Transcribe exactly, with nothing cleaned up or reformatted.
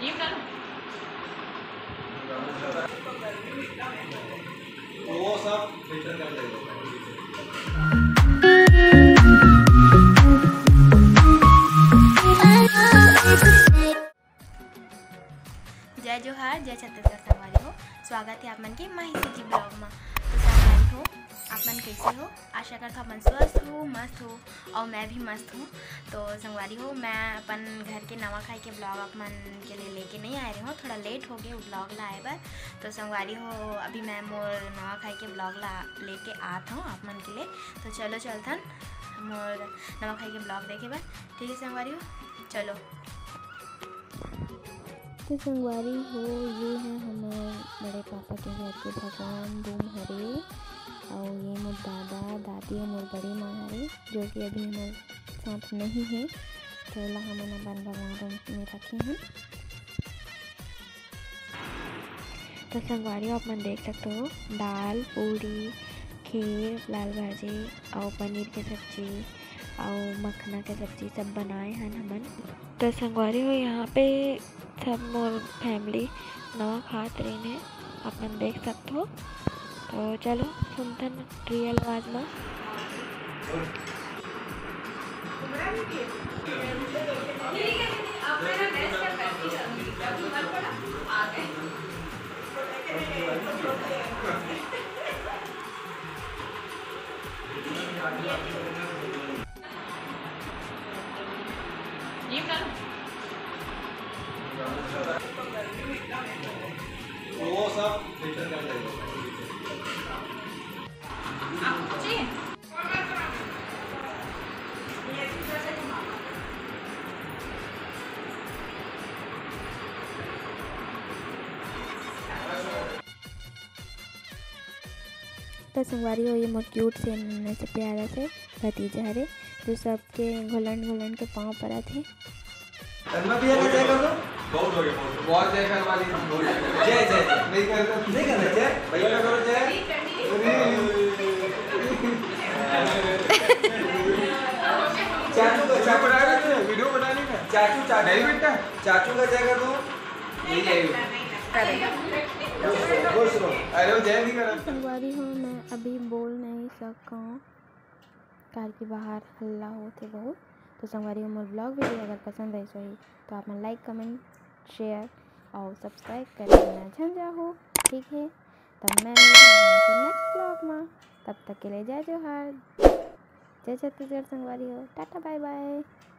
वो सब फिल्टर कर देगा। जय जोहार, जय छत्तीसगढ़ संगवारी हो। स्वागत है आप मन के माही जी ब्लॉग में। तो संगवारी हो, आप मन कैसे हो? आशा करता आप मन स्वस्थ हो, मस्त हो और मैं भी मस्त हूँ। तो संगवारी हो, मैं अपन घर के नवा खाई के ब्लॉग आप मन के लिए लेके नहीं आ रही हूँ, थोड़ा लेट हो गए वो ब्लॉग ला आए बार। तो संगवारी हो, अभी मैं मोर नवा खाई के ब्लॉग ला लेके आत हूँ आप मन के लिए। तो चलो चलथन मोर नवा खाई के ब्लॉग देखे बार। ठीक है संगवारी हो, चलो। तो संगवारी हो, ये है हमारे बड़े पापा के घर के भगवान रूम हरे और ये मोर दादा दादी और मोर बड़ी माँ हरे जो कि अभी हमारे साथ नहीं है। तो ला हमन अपन भगवान रूम में रखे हैं। तो संगवारी आप मन देख सकते हो, दाल पूरी खीर लाल भाजी और पनीर के सब्जी और मखना के सब्जी सब बनाए हैं हमन। तो संगवारी हो, यहाँ पे सब मोर फैमिली नवा खात रही है, अपन देख सकते हो। तो चलो सुनतन रियल आवाज में। वो सब फिल्टर कर देगा। तो संगवारी हो, ये मोर क्यूट से नन्हे से प्यारा से भतीजा हरे जो सबके घुलन घुलन के पाँव पड़ा थे। तन्मा भैया का जय कर दो। बहुत हो गया, बहुत जय कर वाली। जय जय नहीं कर नहीं करना जय भैया का करो जय। चाचू का चाचू बना रहे थे वीडियो बनाने का। चाचू चाचू नहीं बेटा, चाचू का जय कर दो। नहीं जय अरे वो जय नहीं करा। संगवारी हो, मैं अभी बोल नहीं सका कार के बाहर हल्ला होते बहुत। तो संगवारी हो, मोर ब्लॉग वीडियो अगर पसंद आई सही तो आप मन लाइक कमेंट शेयर और सब्सक्राइब कर देना झंझा हो। ठीक है, तब मैं नेक्स्ट ब्लॉग में, तब तक के लिए जय जोहार, जय छत्तीसगढ़ संगवारी हो, टाटा बाय बाय।